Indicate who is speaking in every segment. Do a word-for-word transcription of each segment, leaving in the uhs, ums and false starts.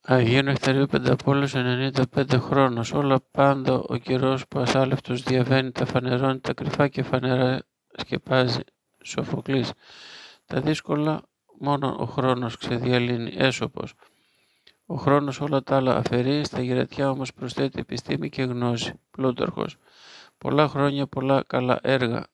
Speaker 1: Αγίου Νεκταρίου Πενταπόλεως ενενήντα πέντε χρόνος, όλα πάντα ο καιρός που ασάλευτος διαβαίνει, τα φανερώνει, τα κρυφά και φανερά σκεπάζει. Σοφοκλής. Τα δύσκολα μόνο ο χρόνος ξεδιαλύνει. Έσωπος. Ο χρόνος όλα τα άλλα αφαιρεί, στα γυρατιά όμως προσθέτει επιστήμη και γνώση. Πλούταρχος. Πολλά χρόνια, πολλά καλά έργα.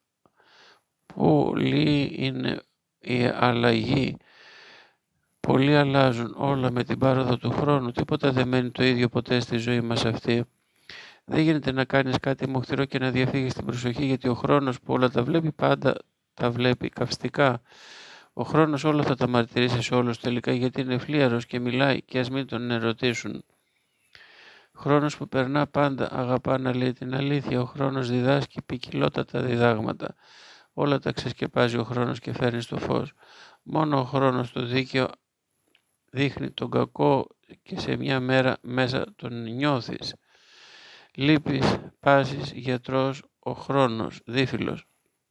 Speaker 1: Πολλή είναι η αλλαγή. Πολλοί αλλάζουν όλα με την πάροδο του χρόνου. Τίποτα δεν μένει το ίδιο ποτέ στη ζωή μας αυτή. Δεν γίνεται να κάνεις κάτι μοχθηρό και να διαφύγεις την προσοχή, γιατί ο χρόνος που όλα τα βλέπει πάντα τα βλέπει καυστικά. Ο χρόνος όλα θα τα μαρτυρήσει σε όλους τελικά, γιατί είναι φλίαρος και μιλάει και ας μην τον ερωτήσουν. Χρόνος που περνά πάντα αγαπά να λέει την αλήθεια. Ο χρόνος διδάσκει ποικιλότατα διδάγματα. Όλα τα ξεσκεπάζει ο χρόνος και φέρνει στο φως. Μόνο ο χρόνος το δίκαιο δείχνει τον κακό και σε μια μέρα μέσα τον νιώθεις. Λείπεις, πάσης, γιατρός, ο χρόνος, δίφυλος.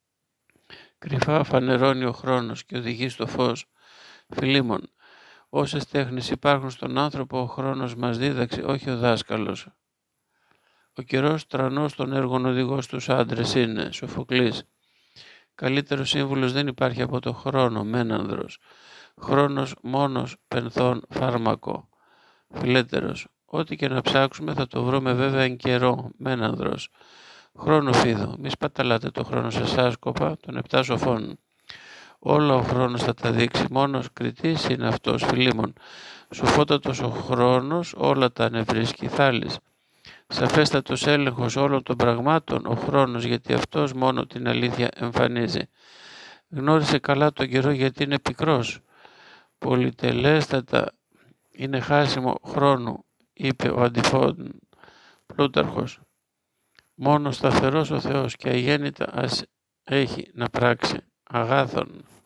Speaker 1: Κρυφά φανερώνει ο χρόνος και οδηγεί στο φως. Φιλίμων, όσες τέχνες υπάρχουν στον άνθρωπο, ο χρόνος μας δίδαξε, όχι ο δάσκαλος. Ο καιρός τρανός των έργων οδηγός στους άντρες είναι. Σοφοκλής. Καλύτερος σύμβουλος δεν υπάρχει από το χρόνο, Μένανδρος. Χρόνος μόνος πενθών φάρμακο. Φιλέτερος. Ό,τι και να ψάξουμε θα το βρούμε βέβαια εν καιρό, Μένανδρος. Χρόνο Φίδο. Μη σπαταλάτε το χρόνο σε εσάς, κοπά των επτά σοφών. Όλα ο χρόνος θα τα δείξει, μόνος κριτής είναι αυτός, Φιλίμων. Σοφότατος ο χρόνος, όλα τα ανεβρίσκει, Θάλης. Σαφέστατος έλεγχος όλων των πραγμάτων, ο χρόνος, γιατί αυτός μόνο την αλήθεια εμφανίζει. Γνώρισε καλά τον καιρό γιατί είναι πικρός. Πολυτελέστατα είναι χάσιμο χρόνου, είπε ο Αντιφών. Πλούταρχος. Μόνο σταθερός ο Θεός και αγέννητα ας έχει να πράξει. Αγάθων.